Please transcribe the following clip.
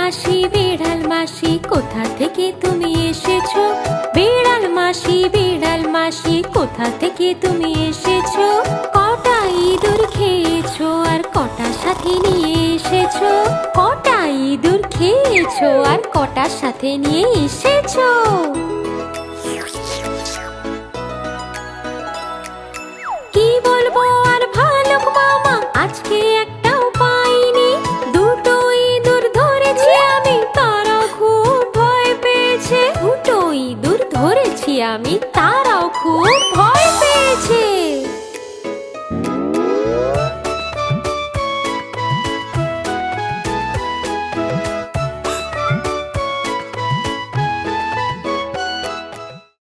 মাসি কোথা থেকে তুমি এসেছো? বিড়াল মাসি কোথা থেকে তুমি এসেছো? কটা ইঁদুর খেয়েছো আর কটা সাথে নিয়ে এসেছো? কটা ইঁদুর খেয়েছো আর কটা সাথে নিয়ে এসেছো?